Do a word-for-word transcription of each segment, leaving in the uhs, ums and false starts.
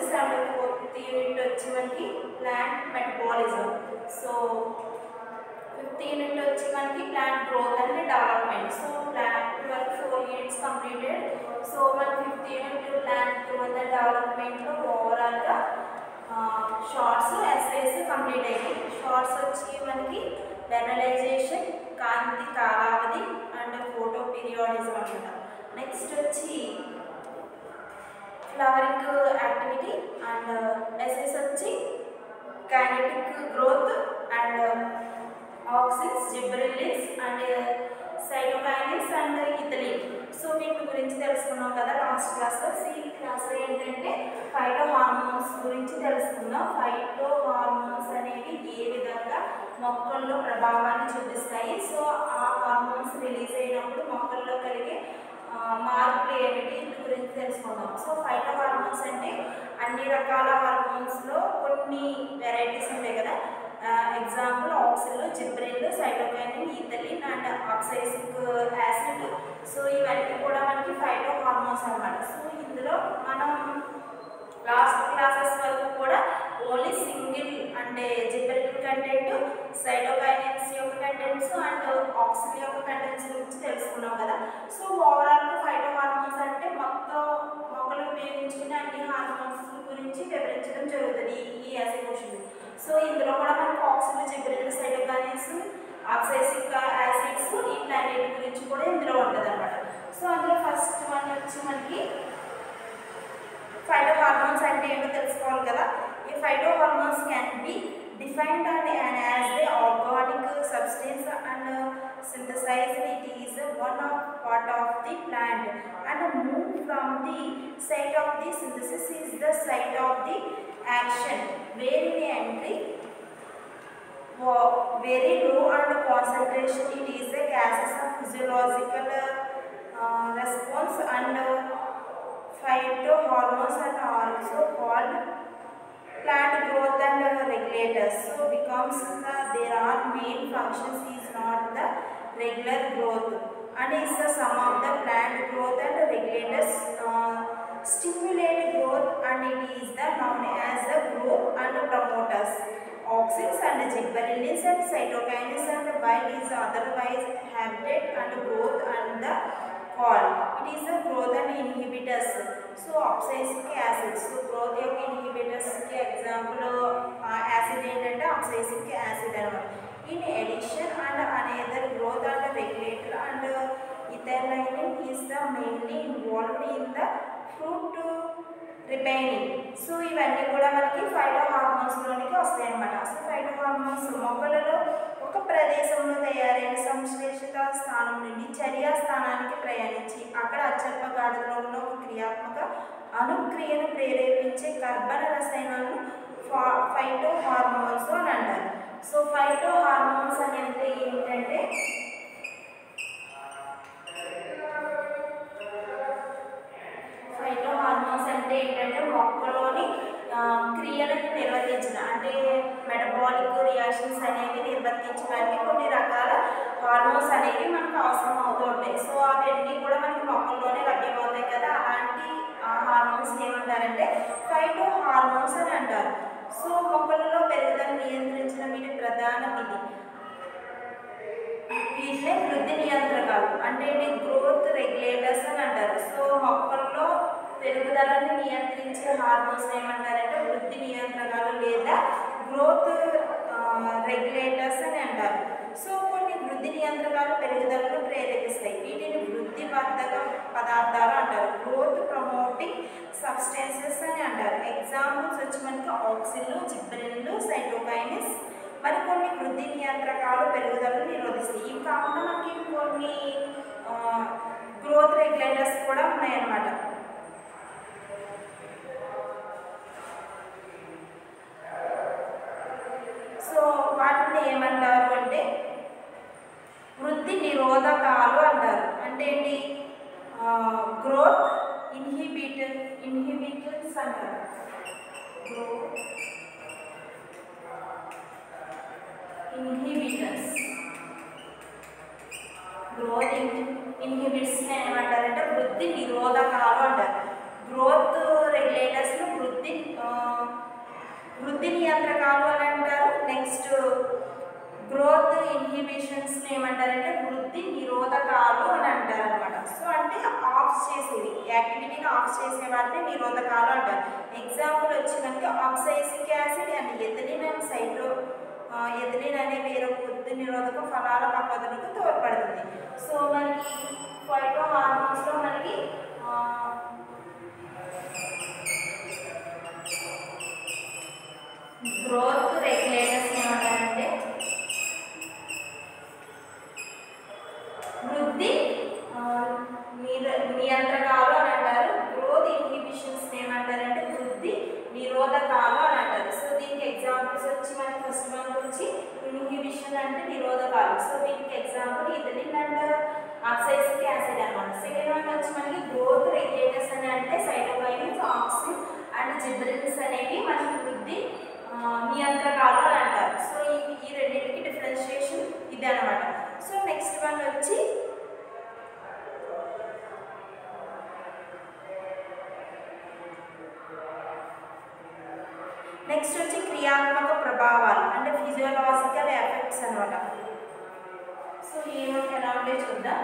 మెటబోలిసిస్ and fourth unit వచ్చి మనకి plant metabolism. So fifth unit వచ్చి మనకి plant growth and development. So plant వరకు ఫోర్ యూనిట్స్ కంప్లీటెడ్. సో మన fifth unit plant growth and డెవలప్మెంట్లో ఓవరాల్గా షార్ట్స్ ఎస్ఏస్ కంప్లీట్ అయ్యాయి. షార్ట్స్ వచ్చి మనకి వెనలైజేషన్, కాంతి కాలావధి అండ్ ఫోటో పీరియాడిజం అనమాట. నెక్స్ట్ వచ్చి ఫ్లవరింగ్ యాక్టివిటీ అండ్ ఎస్ఎస్ వచ్చి kinetic growth and auxins, gibberellins and cytokinins and ethylene. So వీటి గురించి తెలుసుకున్నాం కదా లాస్ట్ క్లాస్లో. ఈ క్లాస్లో ఏంటంటే ఫైటో హార్మోన్స్ గురించి తెలుసుకుందాం. ఫైటో హార్మోన్స్ అనేవి ఏ విధంగా మొక్కల్లో ప్రభావాన్ని చూపిస్తాయి, సో ఆ హార్మోన్స్ రిలీజ్ అయినప్పుడు మొక్కల్లో కలిగే మార్పులు ఏమిటి వీటి గురించి తెలుసుకుందాం. సో ఫైటో హార్మోన్స్ అంటే అన్ని రకాల హార్మోన్స్లో కొన్ని వెరైటీస్ ఉంటాయి కదా. ఎగ్జాంపుల్ ఆక్సిన్, జిబ్రెల్, cytokinin, ethylene and oxalic acid. So ఇవన్నీ కూడా మనకి ఫైటో హార్మోన్స్ అన్నమాట. సో ఇందులో మనం లాస్ట్ క్లాసెస్ వరకు కూడా ఓన్లీ సింగిల్ అంటే జిబ్రెల్ కంటెంట్, సైటోకైనిన్స్ యొక్క కంటెంట్స్ అండ్ ఆక్సిన్ యొక్క కంటెంట్స్ గురించి తెలుసుకున్నాం కదా. సో ఓవరాల్గా ఫైటో హార్మోన్స్ అంటే మొత్తం మొక్కలు ఉపయోగించుకునే అన్ని హార్మోన్స్ గురించి వివరించడం జరుగుతుంది ఈ యాసీ క్వశ్చన్. సో ఇందులో కూడా మనకు ఆక్సిన్, జిబ్రెల్, సైటోకైనిన్స్, ఆక్సాలిక్ యాసిడ్స్ ఇట్లాంటి గురించి కూడా ఇందులో ఉంటుంది అనమాట. సో అందులో ఫస్ట్ వన్ వచ్చి మనకి ఫైటో హార్మోన్స్ అంటే ఏంటో తెలుసుకోవాలి కదా. ఈ phyto hormones can be defined and as the organic substance and synthesized. It is one of part of the plant and move from the site of the synthesis is the site of the action where in entry very low and concentration. It is a gases of physiological uh, response and uh, phytohormones are also called plant growth and uh, regulators. So becomes the, there are main functions is not the regular growth and is the sum of the plant growth and regulators uh, stimulate growth and it is the known as the growth and promoters, auxins and gibberellins and cytokinins and while is otherwise habitat and growth and the call it is the growth and inhibitors. So oxalic acids, so growth యొక్క inhibitors కి example acid ఏంటంటే oxalic acid అన్నమాట. In addition and another growth and regulator and ethylene is the mainly involved in the fruit ripening. So ఇవన్నీ కూడా మనకి phyto హార్మోన్స్లోనికి వస్తాయి అన్నమాట. అసలు ఫైటో హార్మోన్స్ మొక్కలలో ఒక ప్రదేశంలో తయారైన సంశ్లేషిత స్థానం నుండి చర్యా స్థానానికి ప్రయాణించి అక్కడ అత్యల్ప గాఢతలో ఉన్న ఒక క్రియాత్మక అనుక్రియను ప్రేరేపించే కర్బన రసాయనాలను ఫైటో హార్మోన్స్ అని అంటారు. సో ఫైటో హార్మోన్స్ అనేది ఏంటంటే ఫైటో హార్మోన్స్ అంటే ఏంటంటే మొక్కలోని క్రియలను నిర్వర్తించిన అంటే మెటబాలిక్ రియాక్షన్స్ అనేవి నిర్వర్తించడానికి కొన్ని రకాల హార్మోన్స్ అనేవి మనకు అవసరం అవుతూ ఉంటాయి. సో అవన్నీ కూడా మనకి మొక్కల్లోనే లభ్యమవుతాయి కదా. అలాంటి హార్మోన్స్ ఏమంటారంటే ఫైటో హార్మోన్స్ అని అంటారు. సో మొక్కలలో పెరుగుదల నియంత్రించిన వీటి ప్రధాన విధి వీటినే వృద్ధి నియంత్రకాలు అంటే గ్రోత్ రెగ్యులేటర్స్ అని అంటారు. సో మొక్కల్లో పెరుగుదలను నియంత్రించే హార్మోన్స్ ఏమంటారంటే వృద్ధి నియంత్రకాలు లేదా గ్రోత్ రెగ్యులేటర్స్ అని అంటారు. సో కొన్ని వృద్ధి నియంత్రకాలు పెరుగుదలను ప్రేరేపిస్తాయి. వీటిని వృద్ధి వర్ధక పదార్థాలు అంటారు. గ్రోత్ ప్రమోటింగ్ సబ్స్టెన్సెస్ అని అంటారు. ఎగ్జాంపుల్స్ వచ్చి మనకి ఆక్సిన్, జిబ్బరెల్, సైటోకైనిన్స్ మరికొన్ని వృద్ధి నియంత్రకాలు పెరుగుదలను నిరోధిస్తాయి. ఇవి కాకుండా మనకి కొన్ని గ్రోత్ రెగ్యులేటర్స్ కూడా ఉన్నాయన్నమాట. సో వాటిని ఏమంటారు అంటే వృద్ధి నిరోధకాలు అంటారు. అంటే ఏంటి గ్రోత్ ఇన్హిబిటర్ ఇన్హిబిటర్స్ అంటారు. గ్రోత్ ఇన్హిబిటర్స్ గ్రోత్ ఇన్హిబిట్స్ ఏమంటారంటే వృద్ధి నిరోధకాలు అంటారు. గ్రోత్ రెగ్యులేటర్స్ను వృద్ధి ఇన్హిబిషన్స్ ఏమంటారంటే వృద్ధి నిరోధకాలు అని అంటారు అనమాట. సో అంటే ఆఫ్ చేసేవి, యాక్టివిటీని ఆఫ్ చేసే వాటిని నిరోధకాలు అంటారు. ఎగ్జాంపుల్ వచ్చిందంటే oxalic acid and ethylene and cyclo ethylene అనే వేరే వృద్ధి నిరోధక ఫలాల పద్ధతులకు తోడ్పడుతుంది. సో మనకి ఫైటో హార్మోన్స్లో మనకి గ్రోత్ రెగ్యులేటర్స్ ఏమంటారంటే వృద్ధి నియంత్రకాలు అని అంటారు. గ్రోత్ ఇన్హిబిషన్స్ ఏమంటారంటే వృద్ధి నిరోధకాలు అని అంటారు. సో దీనికి ఎగ్జాంపుల్స్ వచ్చి మనకి ఫస్ట్ వన్ వచ్చి ఇన్హిబిషన్ అంటే నిరోధకాలు. సో దీనికి example ethylene and oxalic acid అన్నమాట. సెకండ్ వన్ వచ్చి మనకి గ్రోత్ రెగ్యులేటర్స్ అని అంటే సైటోకైనిన్స్, ఆక్సిన్ అండ్ జిబ్రెలిన్స్ అనేవి మనకి వృద్ధి నియంత్రకాలు అని అంటారు. సో ఈ ఈ రెండింటికి డిఫరెన్షియేషన్ ఇది అనమాట. సో నెక్స్ట్ వన్ వచ్చి నెక్స్ట్ వచ్చి క్రియాత్మక ప్రభావాలు అంటే ఫిజియోలాజికల్ ఎఫెక్ట్స్ అనమాట. సో ఏమో ఎలా ఉంటే చూద్దాం.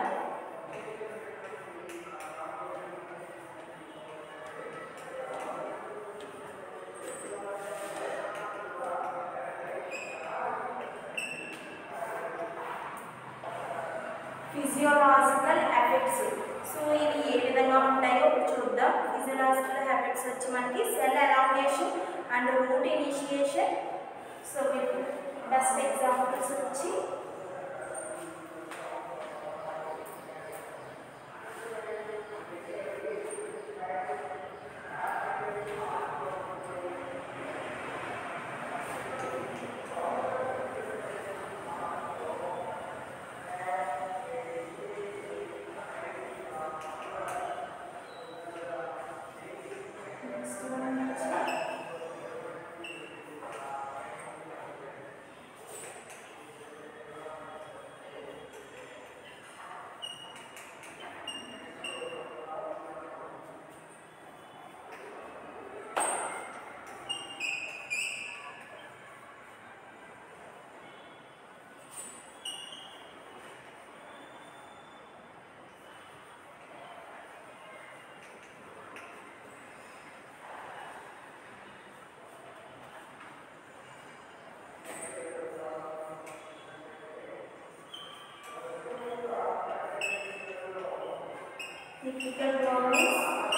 Physiological effects. సో ఇవి ఏ విధంగా ఉంటాయో చూద్దాం. ఫిజియోలాజికల్ ఎఫెక్ట్స్ వచ్చి మనకి cell elongation and root initiation. So best examples వచ్చి Typical drawings.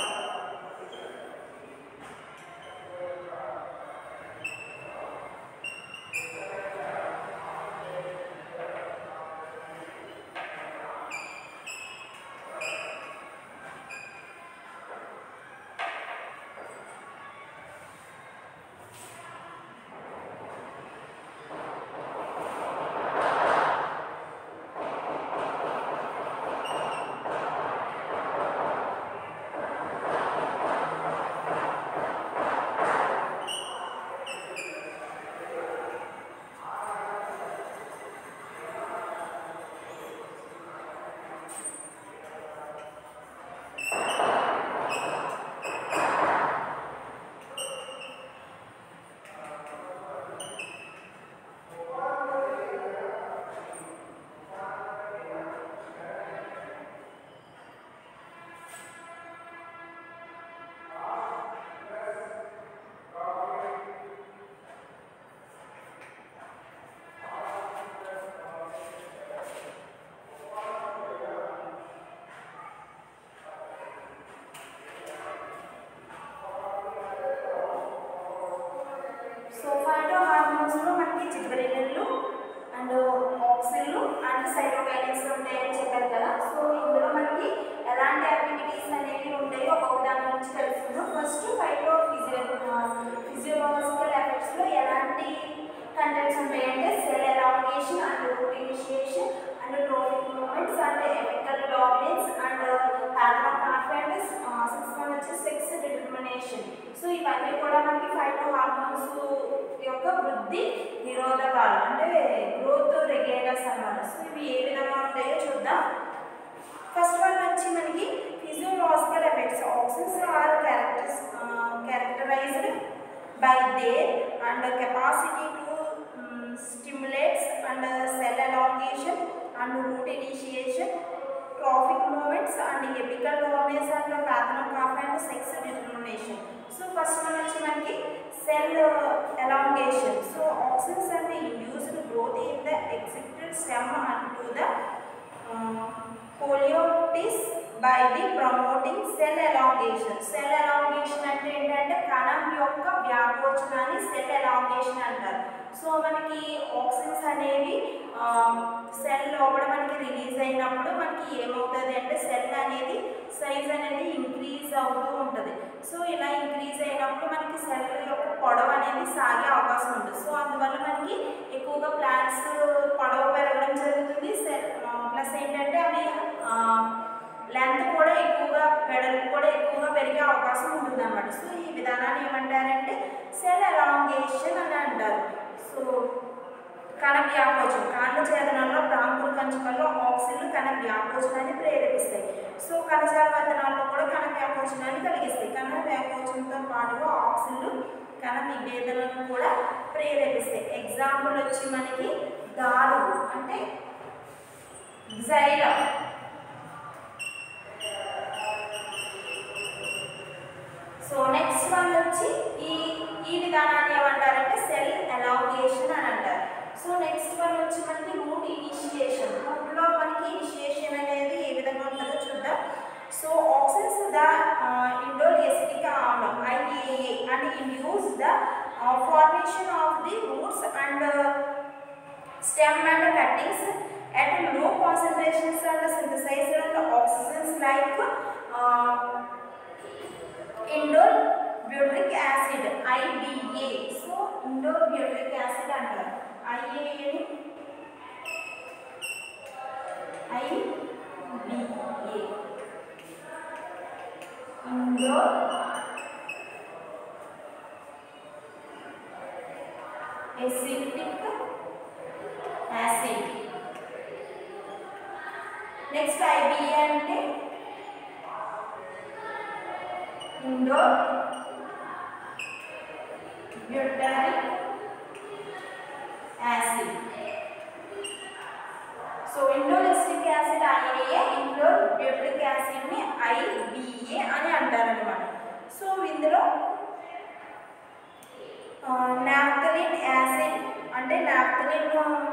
జిబ్రెలిన్లు అండ్ ఆక్సిన్లు అండ్ సైటోకైనిన్స్ ఉంటాయని చెప్పారు కదా. సో ఇందులో మనకి ఎలాంటి యాక్టివిటీస్ అనేవి ఉంటాయో ఒక్కొక్క దాని గురించి తెలుసుకుందాం. ఫస్ట్ ఫైటో ఫిజియో ఫిజియోలాజికల్ ఎఫెక్ట్స్లో ఎలాంటి కంటెంట్స్ ఉంటాయంటే cell elongation and root initiation and trophic movements and apical dominance and pattern of confidence, six one వచ్చి సెక్స్ డిటర్మినేషన్. సో ఇవన్నీ కూడా మనకి ఫైటో హార్మోన్స్ యొక్క వృద్ధి నిరోధకాలు అంటే గ్రోత్ రెగ్యులేటర్స్ అన్నమాట. సో ఇవి ఏ విధంగా ఉంటాయో చూద్దాం. ఫస్ట్ వన్ వచ్చి మనకి physiological effects. Auxins are characters characterised by their and capacity to um, stimulate and uh, cell elongation and root initiation, trophic movements and apical dominance and pathognomopathy and sex determination. So first one వచ్చి మనకి cell uh, elongation. So auxins are the induced growth in the excited stem onto the uh, coleotis by the promoting cell elongation. Cell elongation అంటే ఏంటంటే కణం యొక్క వ్యాకోచనాన్ని cell elongation అంటారు. So మనకి auxins అనేవి సెల్ లోపల మనకి రిలీజ్ అయినప్పుడు మనకి ఏమవుతుంది అంటే సెల్ అనేది సైజ్ అనేది ఇంక్రీజ్ అవుతూ ఉంటుంది. సో ఇలా ఇంక్రీజ్ అయినప్పుడు మనకి సెల్ యొక్క పొడవు అనేది సాగే అవకాశం ఉంటుంది. సో అందువల్ల మనకి ఎక్కువగా ప్లాంట్స్ పొడవు పెరగడం జరుగుతుంది. సెల్ ప్లస్ ఏంటంటే అవి లెంత్ కూడా ఎక్కువగా వెడల్పు కూడా ఎక్కువగా పెరిగే అవకాశం ఉంటుంది అన్నమాట. సో ఈ విధానాన్ని ఏమంటారంటే సెల్ ఎలాంగేషన్ అని అంటారు. సో కణ వ్యాకోచం కాండ ఛేదనాల్లో ప్రాంకుల కంచుకల్లో ఆక్సిన్లు కణ వ్యాకోచనాన్ని ప్రేరేపిస్తాయి. సో కణజాల వర్ధనాల్లో కూడా కణ వ్యాకోచనాన్ని కలిగిస్తాయి. కణ వ్యాకోచంతో పాటుగా ఆక్సిన్లు కణ విభేదనను కూడా ప్రేరేపిస్తాయి. ఎగ్జాంపుల్ వచ్చి మనకి దారులు అంటే జైలం. సో నెక్స్ట్ వన్ వచ్చి ఈ ఈ విధానాన్ని ఏమంటారంటే సెల్ ఎలాంగేషన్ అని అంటారు. సో నెక్స్ట్ వన్ వచ్చి మనకి రూట్ ఇనిషియేషన్. రూట్లో మనకి ఇనిషియేషన్ అనేది ఏ విధంగా ఉంటుందో చూద్దాం. So auxins the indole acetic ఆమ్లం I A A and induce the uh, formation of the roots and uh, stem and cuttings at low concentrations and synthesized oxygens like uh, indole butyric acid I B A. So indole butyric acid అంటారు. I A A ని I B A indole acidic acid. Next I B A అంటే indole butyric acid. So indole acetic acid I A A, indole butyric acid ని I B A అని అంటారు అన్నమాట. So ఇందులో naphthalene acid అంటే naphthalene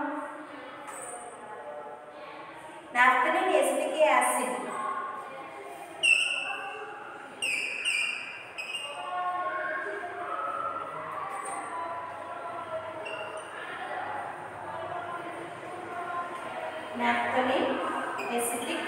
naphthalene acetic acid naphthalene acetic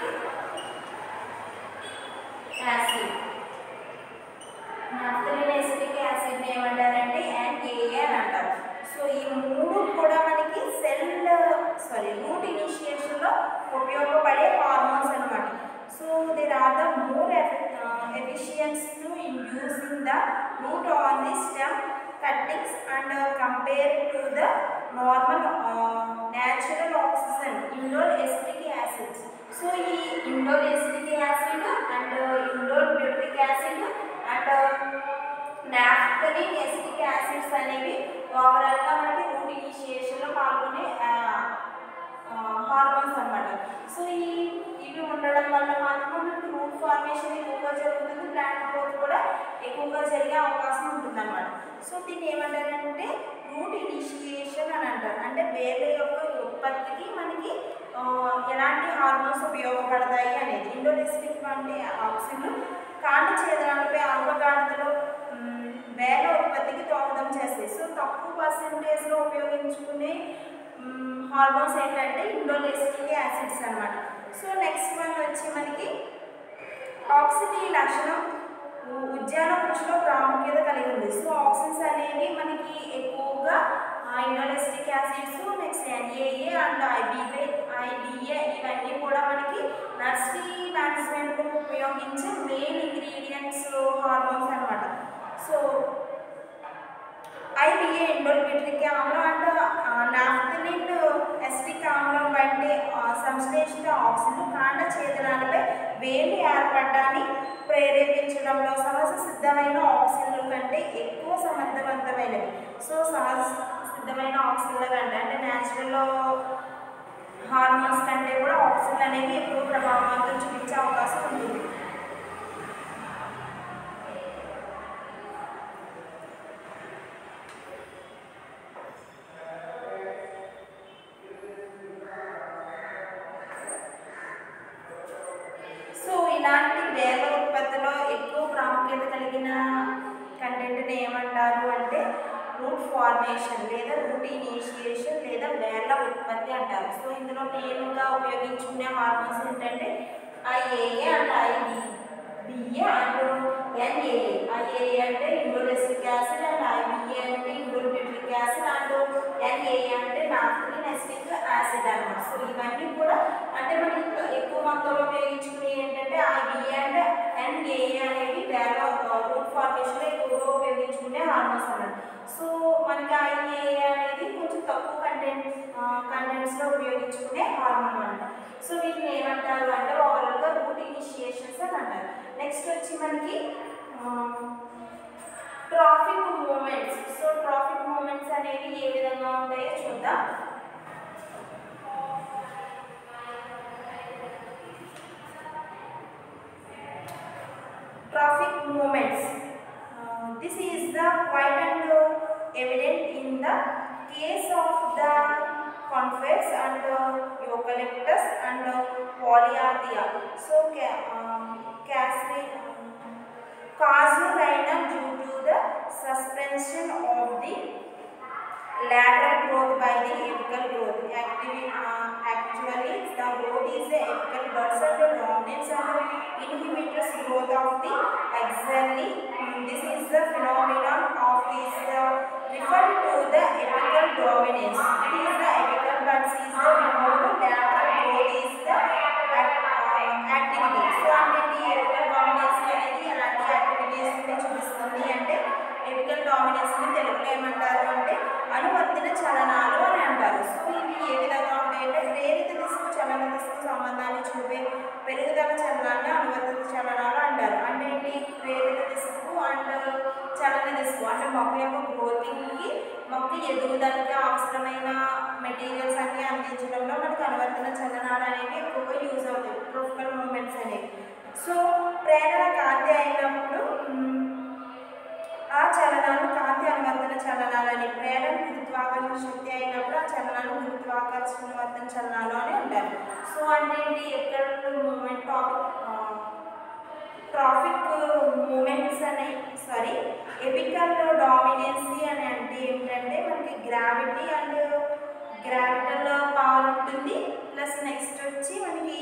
acid. naphthalene acetic acid ని ఏమంటారంటే N A A అని అంటారు. సో ఈ మూడు కూడా మనకి సెల్ సారీ రూట్ ఇనిషియేషన్ లో ఉపయోగపడే హార్మోన్స్ అన్నమాట. So there are the more efficient to inducing the root on the stem cuttings and uh, compared to the normal uh, natural oxygen indole acetic acids. So ఈ indole acetic acid and uh, indole butyric acid and uh, naphthalene acetic acids అనేవి overall గా మనకి route initiation లో పాల్గొనే hormones అన్నమాట. So ఈ ఇవి ఉండడం వల్ల మాత్రం మనకి రూట్ ఫార్మేషన్ ఎక్కువగా జరుగుతుంది, ప్లాంట్ గ్రోత్ కూడా ఎక్కువగా జరిగే అవకాశం ఉంటుంది అన్నమాట. సో దీన్ని ఏమంటారంటే రూట్ ఇనిషియేషన్ అని అంటారు. అంటే వేర్ల యొక్క ఉత్పత్తికి మనకి ఎలాంటి హార్మోన్స్ ఉపయోగపడతాయి అనేది. ఇండోల్ ఎసిటిక్ అంటే ఆక్సిన్లు కాండ ఛేదనాలపై ఆల్బగాఢతలో వేర్ల ఉత్పత్తికి దోహదం చేస్తాయి. సో తక్కువ పర్సెంటేజ్లో ఉపయోగించుకునే హార్మోన్స్ ఏంటంటే ఇండోల్ ఎసిటిక్ యాసిడ్స్ అన్నమాట. సో నెక్స్ట్ వన్ వచ్చి మనకి ఆక్సిన్ ఈ లక్షణం ఉద్యాన కృషిలో ప్రాముఖ్యత కలిగి ఉంది. సో ఆక్సిన్స్ అనేవి మనకి ఎక్కువగా indole acetic acids next N A A అండ్ I B A ఇవన్నీ కూడా మనకి నర్సరీ మేనేజ్మెంట్లో ఉపయోగించే మెయిన్ ఇంగ్రీడియంట్స్ హార్మోన్స్ అన్నమాట. So I B A indole butyric ఆమ్లం అండ్ నాఫ్థలిన్ ఎసిటిక్ ఆమ్లం వంటి సంశ్లేషిత ఆక్సిన్లు కాండ ఛేదనాలపై వేలి ఏర్పడడాన్ని ప్రేరేపించడంలో సహజ సిద్ధమైన ఆక్సిన్ల కంటే ఎక్కువ సమర్థవంతమైనవి. సో సహజ సిద్ధమైన ఆక్సిన్ల కంటే అంటే న్యాచురల్లో హార్మోన్స్ కంటే కూడా ఆక్సిన్ అనేది ఎక్కువ ప్రభావం చూపించే అవకాశం ఉంటుంది. సో ఇలాంటి వేల ఉత్పత్తిలో ఎక్కువ ప్రాముఖ్యత కలిగిన కంటెంట్ని ఏమంటారు అంటే రూట్ ఫార్మేషన్ లేదా రూట్ ఇనిషియేషన్ లేదా వేల ఉత్పత్తి అంటారు. సో ఇందులో మెయిన్గా ఉపయోగించుకునే హార్మోన్స్ ఏంటంటే IAA and I B B A and NAA. IAA అంటే ఇండోలెసిక్ యాసిడ్ అండ్ ఐబిఏ అంటే ఇండోబ్యూటిక్ యాసిడ్ అండ్ ఎన్ఏఏ అంటే నాఫ్థలిన్ ఎసిటిక్ యాసిడ్ అన్నమాట. సో ఇవన్నీ కూడా అంటే మనకి ఎక్కువ మొత్తంలో ఉపయోగించుకునే ఏంటంటే ఐబిఏ అండ్ ఎన్ఏఏ అనేవి వేల రూట్ ఫార్మేషన్లో ఎక్కువగా ఉపయోగించుకునే హార్మోన్స్ అన్నమాట. సో మనకి ఐఏఏ అనేది కొంచెం తక్కువ కంటెంట్ కంటెంట్స్లో ఉపయోగించుకునే హార్మోన్ అన్నమాట. సో వీటిని ఏమంటారు అంటే ఓవరాల్గా రూట్ ఇనిషియేషన్స్ అని అంటారు. నెక్స్ట్ వచ్చి మనకి traffic movements. So traffic movements అనేవి ఏ విధంగా ఉంటాయో చూద్దాం. Traffic movements. Uh, this is the quite and uh, evident in the case of the conifers and uh, eucalyptus and uh, polyarthia. So, um, casulina due to the suspension of the lateral growth by the apical growth. Activity, uh, actually, the growth is the apical buds and the dominates and inhibits growth of the axilla. This is the phenomenon of this uh, referred to the apical dominance. It is the apical buds is the removed, lateral growth is the act, uh, activity. So, అంటే ఈ apical dominance అనేది ఎలాంటి activities ని చూపిస్తుంది అంటే apical dominance ని తెలుగులో ఏమంటారు అంటే అనువర్తిత చలనాలు అని అంటారు. సో ఇవి ఏ విధంగా ఉంటాయంటే ప్రేరిత దిశకు చలన దిశకు సంబంధాన్ని చూపే పెరుగుదల చలనాన్ని అనువర్తిత చలనాలు అంటారు. అంటే ఏంటి ప్రేరిత దిశకు అండ్ చలన దిశకు అంటే మొక్క యొక్క గ్రోతింగ్కి మొక్క ఎదుగుదలకి అవసరమైన మెటీరియల్స్ అన్ని అందించడంలో మనకు అనువర్తన చలనాలు అనేవి ఎక్కువగా యూజ్ అవుతాయి, ట్రోఫికల్ మూమెంట్స్ అనేవి. సో ప్రేరణ కాంతి అయినప్పుడు ఆ చలనాలు కాంతి అనువర్తన చలనాలని, ప్రేరణ గురుత్వాకర్షణ శక్తి అయినప్పుడు ఆ చలనాలు గురుత్వాకర్షణ వర్తన చలనాలు అని అంటారు. సో అంటే ఏంటి ఎక్కడ మూమెంట్ టాపిక్ ట్రాఫిక్ మూమెంట్స్ అనే సారీ ఎపికల్ డామినెన్సీ అని అంటే ఏంటంటే మనకి గ్రావిటీ అండ్ గ్రావిటల్ పవర్ ఉంటుంది, ప్లస్ నెక్స్ట్ వచ్చి మనకి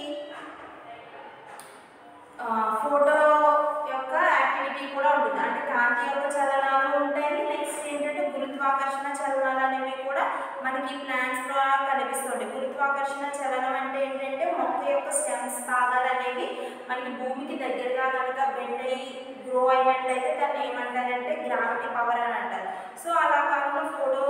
ఫోటో యొక్క యాక్టివిటీ కూడా ఉంటుంది. అంటే కాంతి యొక్క చలనాలు ఉంటాయి, నెక్స్ట్ ఏంటంటే గురుత్వాకర్షణ చలనాలు అనేవి కూడా మనకి ప్లాంట్స్ ద్వారా కనిపిస్తుంటాయి. గురుత్వాకర్షణ చలనం అంటే ఏంటంటే మొక్క యొక్క స్టెమ్స్ భాగాలు అనేవి మనకి భూమికి దగ్గరగా కనుక బెండ్ అయ్యి గ్రో అయినట్లయితే దాన్ని ఏమంటారంటే గ్రావిటీ పవర్ అని అంటారు. సో అలా కాకుండా ఫోటో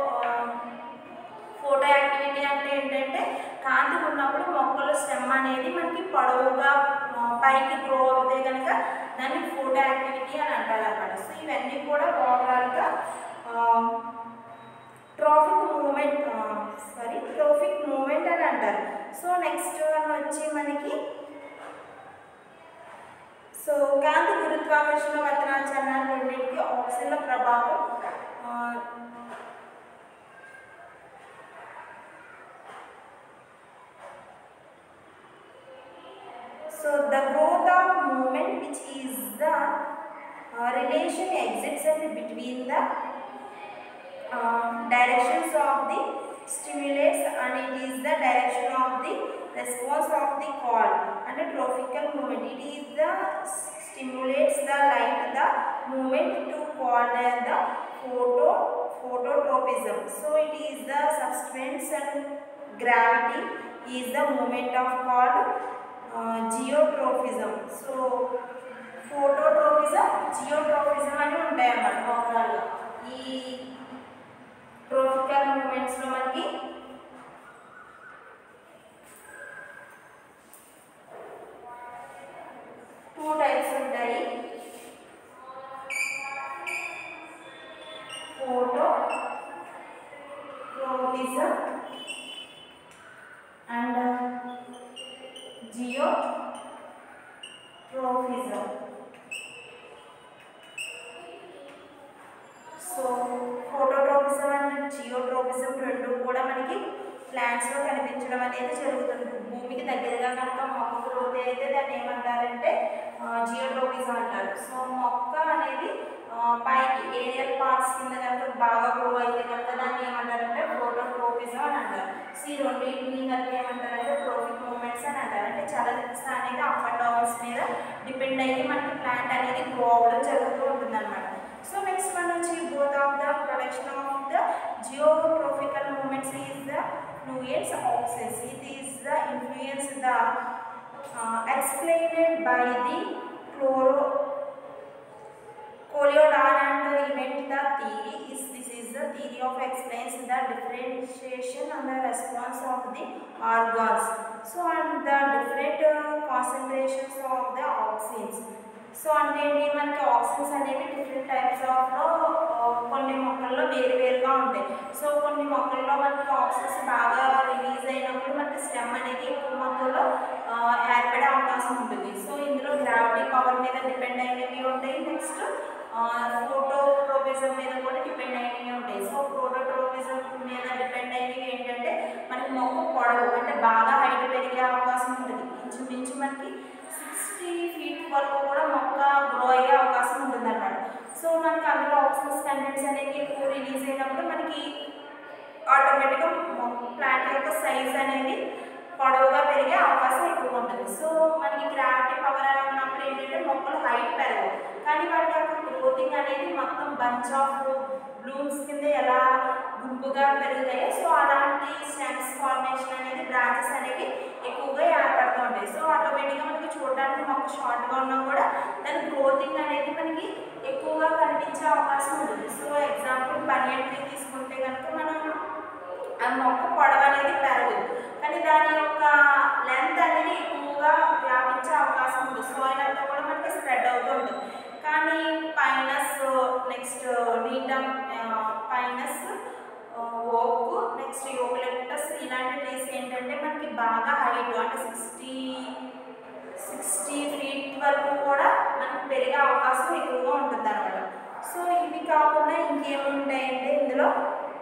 ఫోటో యాక్టివిటీ అంటే ఏంటంటే కాంతి ఉన్నప్పుడు మొక్కల స్టెమ్ అనేది మనకి పొడవుగా పైకి గ్రో అవుతే కనుక దాన్ని ఫోటో యాక్టివిటీ అని అంటారు అన్నమాట. సో ఇవన్నీ కూడా ఓవరాల్గా traffic movement sorry traffic movement అని అంటారు. సో నెక్స్ట్ వన్ వచ్చి మనకి సో కాంతి గురుత్వాకర్షణ వర్తనాల చలనాలు రెండింటికి ఆక్సిజన్ల ప్రభావం so the growth of movement which is the uh, relation exists between the uh, directions of the stimulates and it is the direction of the response of the call and the trophical movement. It is the stimulates the light the movement to call the, the photo phototropism. So it is the substance and gravity is the movement of called uh, geotrophism. So phototropism geotrophism అని ఉంటాయి అన్నమాట. ఓవరాల్గా ఈ tropical మూమెంట్స్లో మనకి two types ఉంటాయి, phototropism ప్లాంట్స్లో కనిపించడం అనేది జరుగుతుంది. భూమికి దగ్గరగా కనుక మొక్క గ్రోత్ అయితే దాన్ని ఏమంటారంటే జియోట్రోపిజం అంటారు. సో మొక్క అనేది పైకి ఏరియల్ పార్ట్స్ కింద కనుక బాగా గ్రో అయితే కనుక దాన్ని ఏమంటారంటే ఫోటోట్రోపిజం అని అంటారు. సో ఈ రెండింటిని కనుక ఏమంటారంటే ట్రోఫిక్ మూమెంట్స్ అని అంటారు. అంటే చలనశీలత అనేది అప్ అండ్ డౌన్స్ మీద డిపెండ్ అయ్యి మనకి ప్లాంట్ అనేది గ్రో అవ్వడం జరుగుతూ ఉంటుంది అనమాట. సో నెక్స్ట్ వన్ వచ్చి both of the production of the geotrophical movements is the fluids oxys. It is the influence the uh, explained by the chloro Colliodan and event the theory is this is the theory of explains the differentiation and the response of the organs. So and the different uh, concentrations of the auxins. So అంటే ఏంటి మనకి auxins అనేవి different types ఆఫ్లో కొన్ని మొక్కల్లో వేరు వేరుగా ఉంటాయి. సో కొన్ని మొక్కల్లో మనకి ఆక్సిన్స్ బాగా రిలీజ్ అయినప్పుడు మనకి స్టెమ్ అనేది ఎక్కువ మొత్తంలో ఏర్పడే అవకాశం ఉంటుంది. సో ఇందులో గ్రావిటీ పవర్ మీద డిపెండ్ అయినవి ఉంటాయి. నెక్స్ట్ ఫోటోట్రోపిజం మీద కూడా డిపెండ్ అయినవి ఉంటాయి. సో ఫోటోట్రోపిజం మీద డిపెండ్ అయినవి ఏంటంటే మనకి మొక్క పొడవు అంటే బాగా హైట్ పెరిగే అవకాశం ఉంటుంది. ఇంచుమించు మనకి సిక్స్టీ ఫీట్ వరకు కూడా మొక్క గ్రో అయ్యే అవకాశం ఉంటుంది అన్నమాట. సో మనకి అందులో ఆక్సిజన్ కంటెంట్స్ అనేవి ఎక్కువ రిలీజ్ అయినప్పుడు మనకి ఆటోమేటిక్గా ప్లాంట్ యొక్క సైజ్ అనేది పొడవుగా పెరిగే అవకాశం ఎక్కువ ఉంటుంది. సో మనకి గ్రావిటీ పవర్ ఉన్నప్పుడు ఏంటంటే మొక్కలు హైట్ పెరగవు, కానీ వాటి యొక్క గ్రోతింగ్ అనేది మొత్తం బంచ్ ఆఫ్ బ్లూమ్స్ కింద ఎలా గుంపుగా పెరుగుతాయో సో అలాంటి స్టెమ్స్ ఫార్మేషన్ అనేది బ్రాంచెస్ అనేవి ఎక్కువగా ఏర్పడుతూ ఉంటాయి. సో ఆటోమేటిక్గా మనకి చూడడానికి మొక్క షార్ట్గా ఉన్నా కూడా దాని గ్రోతింగ్ అనేది మనకి ఎక్కువగా కనిపించే అవకాశం ఉంటుంది. సో ఎగ్జాంపుల్ బనియన్ ట్రీ తీసుకుంటే కనుక మనం ఆ మొక్క పొడవు అనేది పెరగదు, కానీ దాని యొక్క లెంత్ అనేది ఎక్కువగా వ్యాపించే అవకాశం ఉంటుంది. సాయిల్ అంతా కూడా మనకి స్ప్రెడ్ అవుతూ ఉంటుంది. కానీ పైనస్ నెక్స్ట్ నీటమ్ పైనస్ ఓక్ నెక్స్ట్ యూకలిప్టస్ ఇలాంటి ట్రీస్ ఏంటంటే మనకి బాగా హైట్ అంటే సిక్స్టీ సిక్స్టీ ఫీట్ వరకు కూడా మనకి పెరిగే అవకాశం ఎక్కువగా ఉంటుంది అన్నమాట. సో ఇవి కాకుండా ఇంకేముంటాయంటే ఇందులో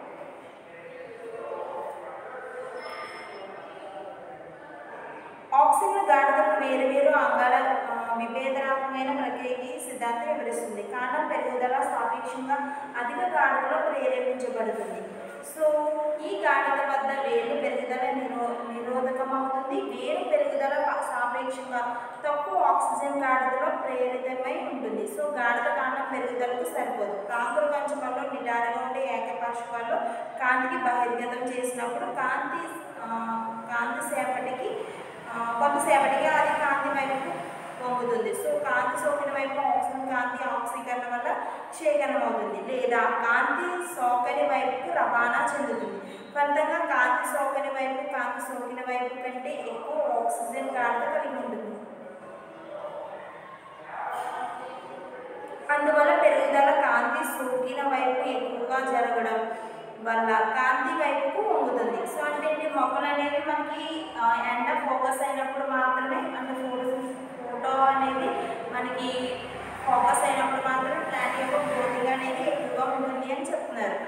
ఆక్సిజన్ గాఢతను వేరు వేరు అంగాల విభేదనాత్మకమైన ప్రక్రియకి సిద్ధాంతం వివరిస్తుంది. కాండం పెరుగుదల సాపేక్షంగా అధిక గాఢతలో ప్రేరేపించబడుతుంది. సో ఈ గాఢత వద్ద వేరు పెరుగుదల నిరో నిరోధకమవుతుంది. వేరు పెరుగుదల సాపేక్షంగా తక్కువ ఆక్సిజన్ గాఢతలో ప్రేరితమై ఉంటుంది. సో గాఢత కాండం పెరుగుదలకు సరిపోదు. కాంకుర కంచుకల్లో నిటారుగా ఉండే ఏకపార్శ్వాల్లో కాంతికి బహిర్గతం చేసినప్పుడు కాంతి కాంతి సేపటికి కొంతసేపటిగా అది కాంతి వైపు పొంగుతుంది. సో కాంతి సోకిన వైపు ఆక్సిజన్ కాంతి ఆక్సీకరణ వల్ల క్షేకరణం అవుతుంది, లేదా కాంతి సోకని వైపుకు రవాణా చెందుతుంది. ఫలితంగా కాంతి సోకని వైపు కాంతి సోకిన వైపు కంటే ఎక్కువ ఆక్సిజన్ గాఢత కలిగి ఉంటుంది. అందువల్ల పెరుగుదల కాంతి సోకిన వైపు ఎక్కువగా జరగడం వల్ల కాంతి వైపుకు వంగుతుంది. సో అంటే మొక్కలు అనేవి మనకి ఎండ ఫోకస్ అయినప్పుడు మాత్రమే అంటే ఫోటో ఫోటో అనేది మనకి ఫోకస్ అయినప్పుడు మాత్రమే ప్లాంట్ యొక్క గ్రోతింగ్ అనేది ఎక్కువగా ఉంటుంది అని చెప్తున్నారు.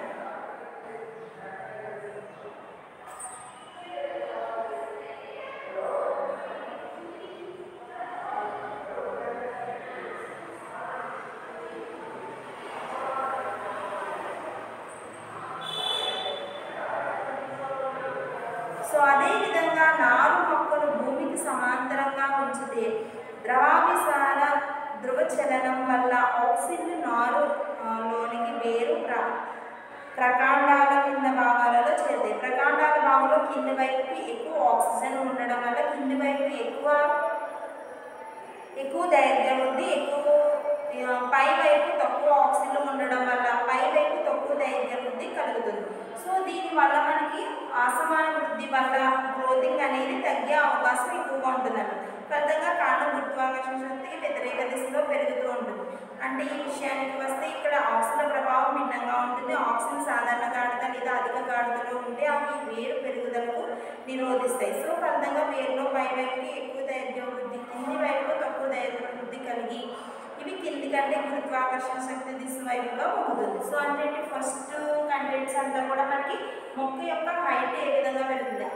సో అదేవిధంగా నారు మొక్కలు భూమికి సమాంతరంగా ఉంచితే ద్రవాభిసార ధ్రువచలనం వల్ల ఆక్సిజన్ నారు లోనికి వేరు ప్ర ప్రకాండాల కింద భాగాలలో చేరుతాయి. ప్రకాండాల భాగంలో కింది వైపు ఎక్కువ ఆక్సిజన్ ఉండడం వల్ల కింది వైపు ఎక్కువ ఎక్కువ దైర్ఘ్యం ఉంది, ఎక్కువ పై వైపు తక్కువ ఆక్సిజన్ ఉండడం వల్ల పై వైపు తక్కువ దైర్ఘ్యం వృద్ధి కలుగుతుంది. సో దీనివల్ల మనకి అసమాన వృద్ధి వల్ల గ్రోతింగ్ అనేది తగ్గే అవకాశం ఎక్కువగా ఉంటుందండి. ఫలితంగా కాండం గురుత్వాకర్షణ శక్తికి వ్యతిరేక దిశలో పెరుగుతూ ఉంటుంది. అంటే ఈ విషయానికి వస్తే ఇక్కడ ఆక్సిజన్ ప్రభావం భిన్నంగా ఉంటుంది. ఆక్సిజన్ సాధారణ గాఢత లేదా అధిక గాఢతలో ఉంటే అవి వేరు పెరుగుదలకు నిరోధిస్తాయి. సో ఫలితంగా వేరులో పై వైపుకి ఎక్కువ దైర్ఘ్యం వృద్ధి, కింది వైపు తక్కువ దైర్ఘ్యం వృద్ధి కలిగి ఇవి కింది కంటే గురుత్వాకర్షణ శక్తి దిశ వైపుగా ఉంటుంది. సో అంటే ఫస్ట్ కంటెంట్స్ అంతా కూడా మనకి మొక్క యొక్క హైట్ ఏ విధంగా పెరుగుతుంది,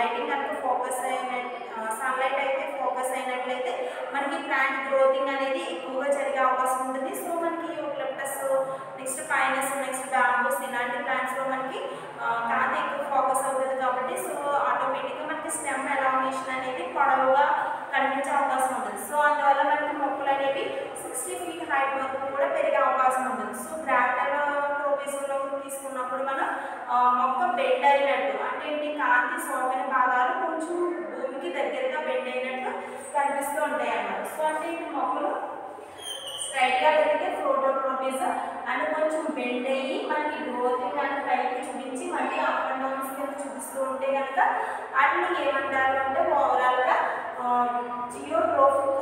లైటింగ్ కనుక ఫోకస్ అయిన సన్లైట్ అయితే ఫోకస్ అయినట్లయితే మనకి ప్లాంట్ గ్రోతింగ్ అనేది ఎక్కువగా జరిగే అవకాశం ఉంటుంది. సో మనకి eucalyptus, next pinus, next bamboos ఇలాంటి ప్లాంట్స్లో మనకి కాంతి ఎక్కువ ఫోకస్ అవుతుంది కాబట్టి సో ఆటోమేటిక్గా మనకి స్టెమ్ ఎలాంగేషన్ అనేది పొడవుగా కనిపించే అవకాశం ఉంటుంది. సో అందువల్ల మనకి మొక్కలు అనేవి సిక్స్టీ ఫీట్ హైట్ వరకు కూడా పెరిగే అవకాశం ఉంటుంది. సో గ్రావిటల్ ట్రోపిజంలో తీసుకున్నప్పుడు మనం మొక్క బెండ్ అయినట్టు అంటే ఏంటి, కాంతి సోకని భాగాలు కొంచెం భూమికి దగ్గరగా బెండ్ అయినట్టు కనిపిస్తూ ఉంటాయి అన్నమాట. సో అంటే ఈ మొక్కలు స్ట్రైట్గా పెరిగితే ప్రోటోట్రోపిజం అండ్ కొంచెం బెండ్ అయ్యి మనకి గ్రోతింగ్ అండ్ పైకి చూపించి మళ్ళీ అప్ అండ్ డౌన్స్ కింద చూపిస్తూ ఉంటే కనుక వాటిని ఏమంటారు అంటే ఓవరాల్గా జియోట్రోఫిక్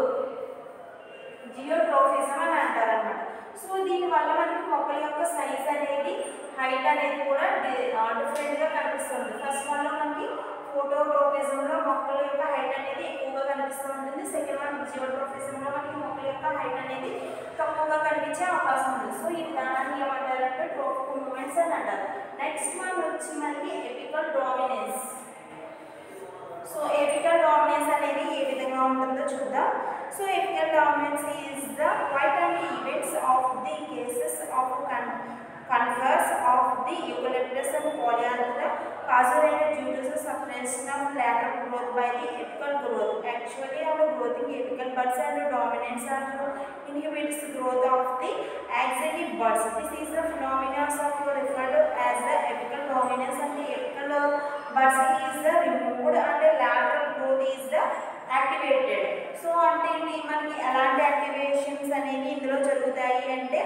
జియోట్రోఫిజం అని అంటారు అనమాట. సో దీనివల్ల మనకి మొక్కల యొక్క సైజ్ అనేది, హైట్ అనేది కూడా డిఫరెంట్గా కనిపిస్తుంది. ఫస్ట్ వన్లో మనకి ఫోటోట్రోపిజంలో మొక్కల యొక్క హైట్ అనేది ఎక్కువగా కనిపిస్తూ ఉంటుంది. సెకండ్ వన్ జియోట్రోఫిజంలో మనకి మొక్కల యొక్క హైట్ అనేది తక్కువగా కనిపించే అవకాశం ఉంది. సో ఈ విధానాన్ని ఏమంటారంటే ట్రోఫిక్ మూమెంట్స్ అని అంటారు. నెక్స్ట్ వన్ వచ్చి మనకి apical dominance. So apical dominance అనేది ఏ విధంగా ఉంటుందో చూద్దాం. So apical dominance is the quite and events of the cases of converse of the eucalyptus and polyantha caused due to the suppression of lateral growth by the apical growth. Actually, our growing apical buds and dominants are inhibits growth of the axillary buds. This is the phenomenon of referred as the apical dominance, and the apical buds is the removed and the lateral growth is the activated. So, అంటే మనకి ఎలాంటి activations అనేవి ఇందులో జరుగుతాయి అంటే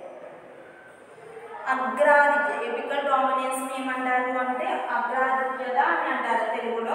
అగ్రాధిక్య, apical dominance ఏమంటారు అంటే అగ్రాధిక్యత అని అంటారు తెలుగులో.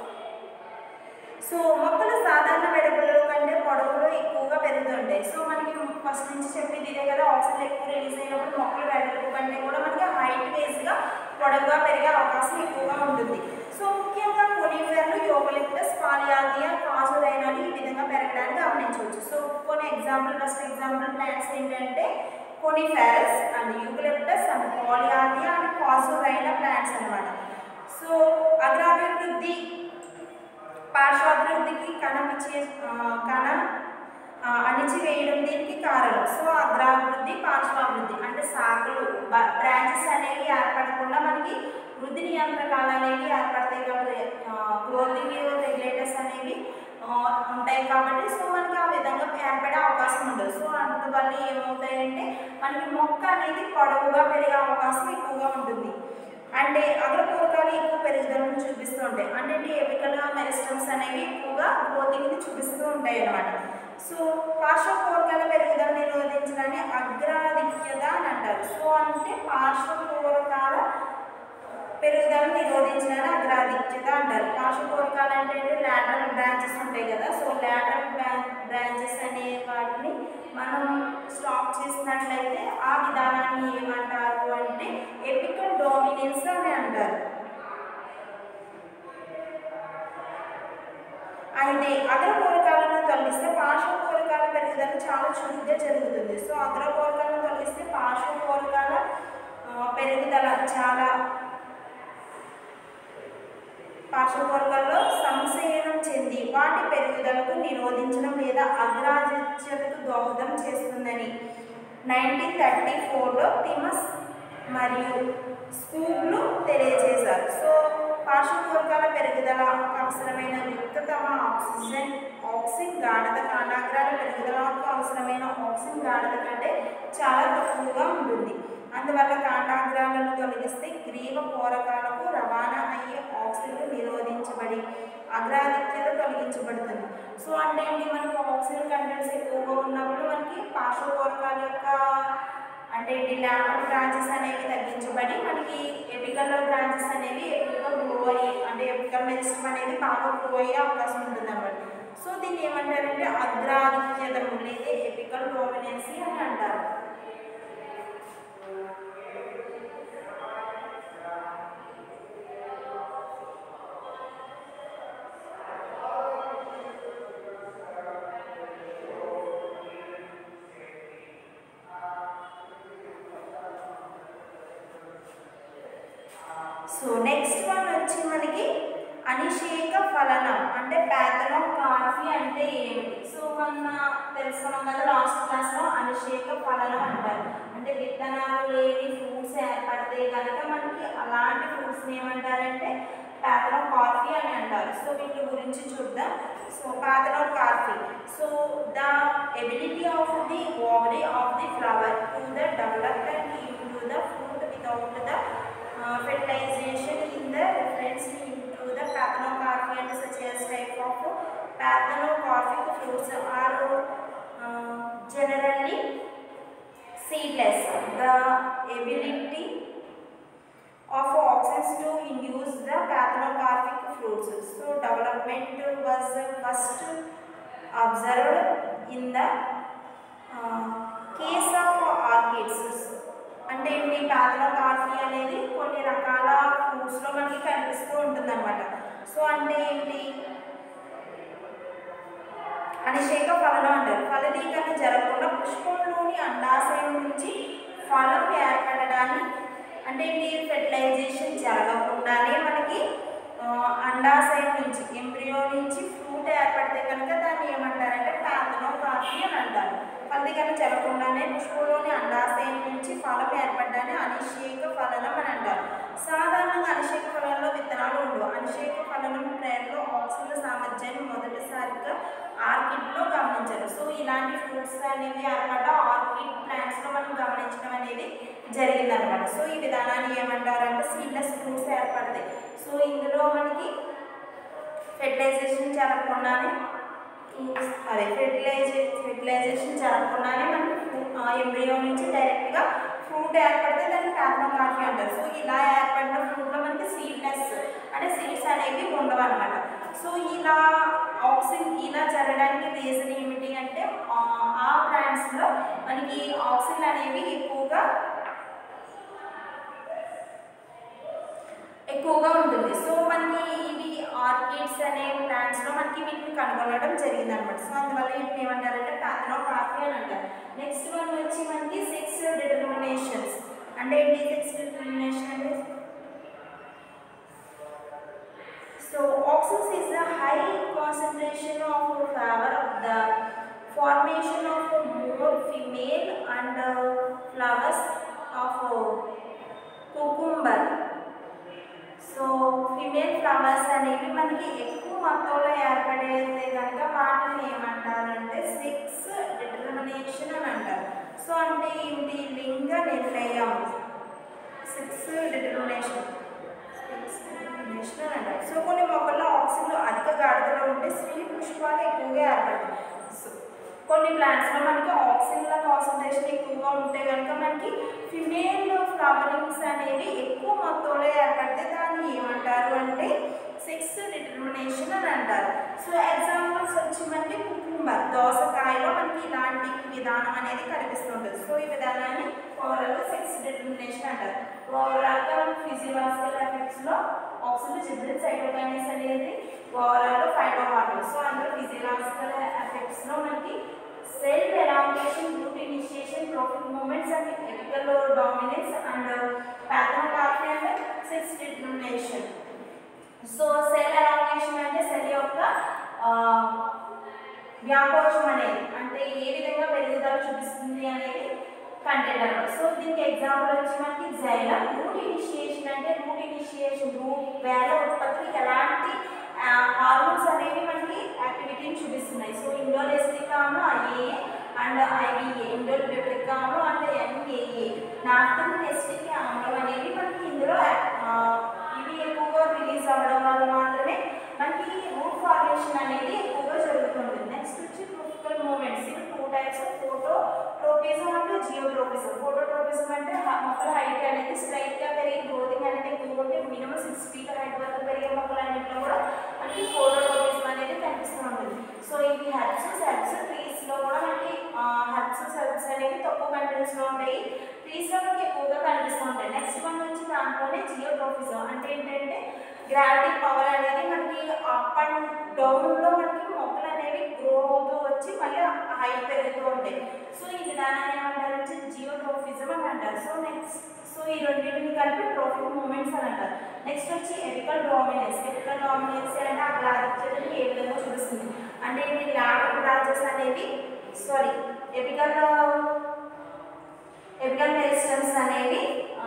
సో మొక్కలు సాధారణ వెడల్పుల కంటే పొడవులో ఎక్కువగా పెరుగుతుంటాయి. సో మనకి ఫస్ట్ నుంచి చెప్పేది ఇదే కదా, ఆక్సిజన్ ఎక్కువ రిలీజ్ అయినప్పుడు మొక్కలు వెడల్పు కంటే కూడా మనకి హైట్ వేస్గా పొడవుగా పెరిగే అవకాశం ఎక్కువగా ఉంటుంది. సో ముఖ్యంగా కొనిఫెర్లు, యూకలిప్టస్, పాలియాంథియా, కాజురైనాలు ఈ విధంగా పెరగడానికి గమనించవచ్చు. సో కొన్ని ఎగ్జాంపుల్, ఫస్ట్ ఎగ్జాంపుల్ ప్లాంట్స్ ఏంటంటే coniferous and eucalyptus and polyalthia and casuarina plants అన్నమాట. సో అగ్రాభివృద్ధి పార్శ్వాభివృద్ధికి కణం ఇచ్చే కణం అణిచివేయడం దీనికి కారణం. సో అగ్రాభివృద్ధి, పార్శ్వాభివృద్ధి అంటే శాఖలు, బ్రాంచెస్ అనేవి ఏర్పడకుండా మనకి వృద్ధి నియంత్రకాలు అనేవి ఏర్పడతాయి కాబట్టి గ్రోతింగ్ రెగ్యులేటర్స్ అనేవి ఉంటాయి కాబట్టి సో మనకి ఆ విధంగా ఏర్పడే అవకాశం ఉండదు. సో అందువల్ల ఏమవుతాయంటే మనకి మొక్క అనేది పొడవుగా పెరిగే అవకాశం ఎక్కువగా ఉంటుంది. అంటే అగ్రపూరకాలు ఎక్కువ పెరుగుదలను చూపిస్తూ ఉంటాయి. అంటే ఎపికల్ మెరిస్టమ్స్ అనేవి ఎక్కువగా గ్రోతింగ్ని చూపిస్తూ ఉంటాయి అన్నమాట. సో పార్శ్వపూరకాల పెరుగుదల నిరోధించడాన్ని అగ్రాధిక్యత అని అంటారు. సో అంటే పార్శ్వపూరకాల పెరుగుదల నిరోధించడాన్ని అగ్రాధిక్యత అంటారు. పార్శ్వపూరకాలు అంటే లాటరల్ బ్రాంచెస్ ఉంటాయి కదా, సో లాటరల్ బ్రాంచెస్ అనే వాటిని మనం స్టాప్ చేసినట్లయితే ఆ విధానాన్ని ఏమంటారు అంటే ఎపికల్ డామినెన్స్ అని అంటారు. అయితే అగ్రపూరకాలను తొలగిస్తే పార్శ్వపూరకాల పెరుగుదల చాలా చురుగ్గా జరుగుతుంది. సో అగ్రపూరకాలను తొలగిస్తే పార్శ్వపూరకాల పెరుగుదల చాలా పార్శ్వపూరకాల్లో సంశయనం చెంది వాటి పెరుగుదలకు నిరోధించడం లేదా అగ్రాధిక్యతకు దోహదం చేస్తుందని నైన్టీన్ థర్టీ ఫోర్లో థిమస్ మరియు స్కూబ్లు తెలియజేశారు. సో పార్శ్వపూరకాల పెరుగుదల అవసరమైన యుక్తతమ ఆక్సిజన్ ఆక్సిన్ గాఢత కాండాగ్రాల పెరుగుదలకు అవసరమైన ఆక్సిన్ గాఢత కంటే చాలా తక్కువగా ఉంటుంది. అందువల్ల కాండాగ్రాలను తొలగిస్తే గ్రీవ పూరకాలకు రవాణా అయ్యే ఆక్సిజన్ నిరోధించబడి అగ్రాధిక్యత తొలగించబడుతుంది. సో అంటే ఏంటి, మనకి ఆక్సిజన్ కంటెంట్స్ ఎక్కువగా ఉన్నప్పుడు మనకి పార్శ్వపూరకాల యొక్క అంటే ఏంటి లాటరల్ బ్రాంచెస్ అనేవి తగ్గించబడి మనకి ఎపికల్ బ్రాంచెస్ అనేవి ఎక్కువగా గ్రో అయ్యి అంటే ఎపికల్ మెరిస్టమ్ అనేది బాగా గ్రో అయ్యే అవకాశం ఉంటుంది అన్నమాట. సో దీన్ని ఏమంటారంటే అగ్రాధిక్యత లేదా ఎపికల్ డామినెన్సీ అని అంటారు. సో నెక్స్ట్ వన్ వచ్చి మనకి అనిషేక ఫలనం అంటే ప్యాథనోకార్పీ అంటే ఏమిటి? సో మన తెలుసుకున్నాం కదా లాస్ట్ క్లాస్లో అనిషేక ఫలనం అంటారు. అంటే విత్తనాలు లేని ఫ్రూట్స్ ఏర్పడితే కనుక మనకి అలాంటి ఫ్రూట్స్ని ఏమంటారంటే ప్యాథనోకార్పీ అని అంటారు. సో వీటి గురించి చూద్దాం. So parthenocarpy, so the ability of the ovary of the flower to the development into the fruit without the fertilization in the reference into the parthenocarpy and such as type of parthenocarpic fruits are uh, generally seedless. The ability of auxins to induce the parthenocarpic fruits. So development was first observed in the uh, case of orchids. అంటే ఏంటి ప్యాథనోకార్పీ అనేది కొన్ని రకాల ఫ్రూట్స్లో మనకి కనిపిస్తూ ఉంటుంది అనమాట. So అంటే ఏంటి అనిషేక ఫలనం అంటారు. ఫలదీకరణ జరగకుండా పుష్పంలోని అండాశయం నుంచి ఫలం ఏర్పడడాన్ని అంటే ఏంటి ఫెర్టిలైజేషన్ జరగకుండానే మనకి అండాశయం నుంచి ఎంబ్రియో నుంచి ఫ్రూట్ ఏర్పడితే కనుక దాన్ని ఏమంటారంటే ప్యాథనోకార్పీ అని అంటారు. ఫలదీకరణ జరగకుండానే పుష్పంలోని అండాశయం నుంచి ఫలం ఏర్పడ్డాన్ని అనిషేక ఫలనం అని అంటారు. సాధారణంగా అనిషేక ఫలంలో విత్తనాలు ఉండవు. అనిషేక ఫలనం ప్రేరణలో ఆక్సిజన్ సామర్థ్యాన్ని మొదటిసారిగా ఆర్కిడ్లో గమనించారు. సో ఇలాంటి ఫ్రూట్స్ అనేవి ఏర్పడ్డ ఆర్కిడ్ ప్లాంట్స్లో మనం గమనించడం అనేది జరిగిందనమాట. సో ఈ విధానాన్ని ఏమంటారంటే సీడ్లెస్ ఫ్రూట్స్ ఏర్పడతాయి. సో ఇందులో మనకి ఫెర్టిలైజేషన్ జరగకుండానే అదే ఫెర్టిలైజే ఫెర్టిలైజేషన్ జరగకుండానే మనకి ఎంబ్రియో నుంచి డైరెక్ట్గా ఫ్రూట్ ఏర్పడితే దాన్ని ప్యాథనోకార్పీ అంటారు. సో ఇలా ఏర్పడిన ఫ్రూట్లో మనకి సీడ్లెస్ అంటే సీడ్స్ అనేవి ఉండవు అనమాట. సో ఇలా ఆక్సిన్ ఇలా జరగడానికి రీజన్ ఏమిటి అంటే ఆ ప్లాంట్స్లో మనకి ఆక్సిన్ అనేవి ఎక్కువగా ఎక్కువగా ఉంటుంది. సో మనకి ఇవి ఆర్కిడ్స్ అనే ప్లాంట్స్లో మనకి వీటిని కనుగొనడం జరిగింది అనమాట. సో అందువల్ల వీటిని ఏమంటారంటే ప్యాథనోకార్పీ అని అంటారు. నెక్స్ట్ వన్ వచ్చి మనకి సెక్స్ డిటర్మినేషన్స్ అంటే ఏంటి సెక్స్ డిటర్మినేషన్ అంటే so auxins is the high concentration of flower of the formation of more female and flowers of cucumber. So female flowers అనేవి మనకి ఎక్కువ మొత్తంలో ఏర్పడేది కనుక వాటిని ఏమంటారంటే సెక్స్ డిటర్మినేషన్ అని అంటారు. సో అంటే ఏంటి లింగ నిర్ణయం సెక్స్ డిటర్మినేషన్ సెక్స్ డిటర్మినేషన్ అని అంటారు. సో కొన్ని మొక్కల్లో ఆక్సిజన్ అధిక గాఢతలో ఉంటే స్త్రీ పుష్పాలు ఎక్కువగా ఏర్పడతాయి. సో కొన్ని ప్లాంట్స్లో మనకి ఆక్సిజన్ల కాన్సన్ట్రేషన్ ఎక్కువగా ఉంటే కనుక మనకి ఫిమేల్ ఫ్లవరింగ్స్ అనేవి ఎక్కువ మొత్తంలో ఏర్పడితే దాన్ని ఏమంటారు అంటే సెక్స్ డిటర్మినేషన్ అని అంటారు. సో ఎగ్జాంపుల్స్ వచ్చి మనకి కుకుంబర్ దోసకాయలో మనకి ఇలాంటి విధానం అనేది కనిపిస్తుంటుంది. సో ఈ విధానాన్ని ఓవరాల్గా సెక్స్ డిటర్మినేషన్ అంటారు. ఓవరాల్గా మనకి ఫిజియోలాజికల్ ఎఫెక్ట్స్లో ఆక్సిజన్ జిబ్రిన్ సైటోకైనెస్ అనేది ఓవరాల్గా ఫైటో హార్మోన్. సో అందులో ఫిజియోలాజికల్ ఎఫెక్ట్స్లో మనకి cell elongation, root initiation, trophic movements and apical dominance and pathology and sex determination. So cell elongation అంటే సెల్ యొక్క వ్యాకోచం అనేది అంటే ఏ విధంగా పెరుగుదల చూపిస్తుంది అనేది కంటెంట్ అన్నమాట. సో దీనికి ఎగ్జాంపుల్ వచ్చి మనకి జైలం. రూట్ ఇనిషియేషన్ అంటే రూట్ ఇనిషియేషన్ రూట్ వేల ఉత్పత్తికి ఎలాంటి హార్మోన్స్ అనేవి మనకి యాక్టివిటీని చూపిస్తున్నాయి. సో ఇండోల్ ఎస్టిక్ ఆమ్లం IAA and IVA, indole butyric ఆమ్లం అండ్ ఎంఏఏ, నాఫ్థలిన్ ఎస్టిక్ ఆమ్లం అనేవి మనకి ఇందులో ఇవి ఎక్కువగా రిలీజ్ అవ్వడం వల్ల మాత్రమే మనకి రూట్ ఫార్మేషన్ అనేది ఎక్కువగా జరుగుతుంది. నెక్స్ట్ వచ్చి ట్రోపికల్ మూమెంట్స్. ఇవి two types of phototropism and geotropism. Phototropism అంటే మొక్కల హైట్ అనేది స్ట్రైట్గా పెరిగి గ్రోతింగ్ అనేది ఎక్కువగా ఉంటే మినిమం సిక్స్ ఫీట్ హైట్ వరకు పెరిగే మొక్కలన్నింటిలో కూడా మనకి ఫోటోట్రోపిజం అనేది కనిపిస్తూ ఉంటుంది. సో ఇవి హెర్బ్స్ హెర్బ్స్ ట్రీస్లో కూడా మనకి హెర్బ్స్ హెర్బ్స్ అనేవి తక్కువ కంటెంట్స్లో ఉంటాయి, ట్రీస్లో మనకి ఎక్కువగా కనిపిస్తూ ఉంటాయి. నెక్స్ట్ వన్ వచ్చి దాంట్లోనే జియోట్రోపిజం అంటే ఏంటంటే గ్రావిటీ పవర్ అనేది మనకి అప్ అండ్ డౌన్లో మనకి మొక్కలు అనేవి గ్రో అవుతూ వచ్చి మళ్ళీ హైట్ పెరుగుతూ ఉంటాయి. సో ఈ విధానాన్ని ఏమంటారంటే జియోట్రోపిజం అని అంటారు. సో నెక్స్ట్ సో ఈ రెండింటిని కలిపి ట్రోఫిక్ మూమెంట్స్ అని అంటారు. నెక్స్ట్ నెక్స్ట్ వచ్చి ఎపికల్ డామినెన్స్. ఎపికల్ డామినెన్స్ అంటే అక్కడ ఆధిక్యతని ఏ విధంగా చూపిస్తుంది అంటే ఇది లాటరల్ బ్రాంచెస్ అనేవి సారీ ఎపికల్ ఎపికల్ మెరిస్టమ్స్ అనేవి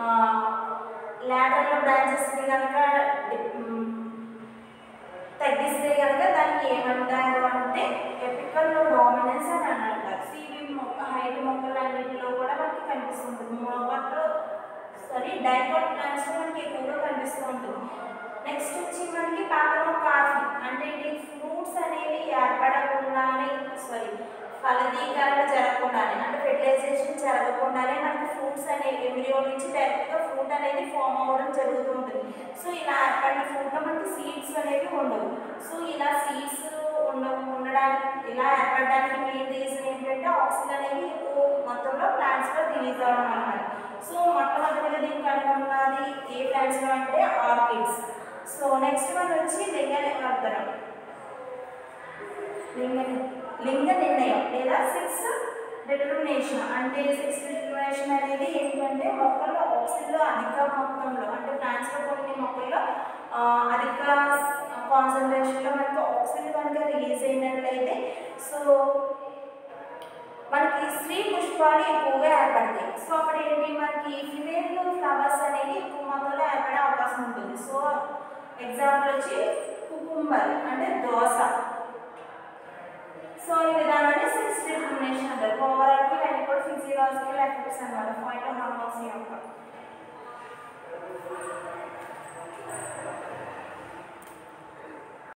లాటరల్ బ్రాంచెస్ని కనుక తగ్గిస్తే కనుక దాన్ని ఏమంటారు అంటే ఎపికల్ డామినెన్స్ అని అంటారు. సివి మొక్క హైట్ మొక్కలు అన్నింటిలో కూడా మనకి కనిపిస్తుంటుంది. మొక్కలు సారీ డైకాట్ ప్లాంట్స్ మనకి ఎక్కువగా కనిపిస్తూ ఉంటుంది. నెక్స్ట్ వచ్చి మనకి ప్యాటర్న్ ఆఫ్ కాఫీ అంటే ఇది ఫ్రూట్స్ అనేవి ఏర్పడకుండానే సారీ ఫలదీకరణ జరగకుండానే అంటే ఫెర్టిలైజేషన్ జరగకుండానే మనకి ఫ్రూట్స్ అనేవి ఎంబ్రియో నుంచి డైరెక్ట్గా ఫ్రూట్ అనేది ఫామ్ అవ్వడం జరుగుతూ ఉంటుంది. సో ఇలా ఏర్పడిన ఫ్రూట్లో మనకి సీడ్స్ అనేవి ఉండవు. సో ఇలా సీడ్స్ ఉండ ఉండడానికి ఇలా ఏర్పడడానికి మెయిన్ రీజన్ ఏంటంటే ఆక్సిజన్ అనేది ఎక్కువ మొత్తంలో ప్లాంట్స్లో రిలీజ్ అవ్వడం అన్నమాట. సో మొట్టమొదటిగా దీనికి కనుగొన్నది ఏ ప్లాంట్స్లో అంటే ఆర్కిడ్స్. సో నెక్స్ట్ వన్ వచ్చి లింగ నివర్ధనం లింగ లింగ నిర్ణయం లేదా సెక్స్ డిటర్మినేషన్. అంటే సెక్స్ డిటర్మినేషన్ అనేది ఏంటంటే మొక్కల్లో ఆక్సిజన్లో అధిక మొత్తంలో అంటే ప్లాంట్స్లో కొన్ని మొక్కల్లో అధిక కాన్సన్ట్రేషన్లో మనకు ఆక్సిజన్ కనుక రిలీజ్ అయినట్లయితే సో మనకి స్త్రీ పుష్పాలు ఎక్కువగా ఏర్పడతాయి. సో అప్పుడు ఏంటి మనకి ఫిమేల్ ఫ్లవర్స్ అనేవి ఎక్కువ మొత్తంలో ఏర్పడే అవకాశం ఉంటుంది. సో ఎగ్జాంపుల్ వచ్చి కుకుంబర్ అంటే దోస. సో ఈ విధానాన్ని సెక్స్ డిటర్మినేషన్ అంటారు. ఓవరాల్గా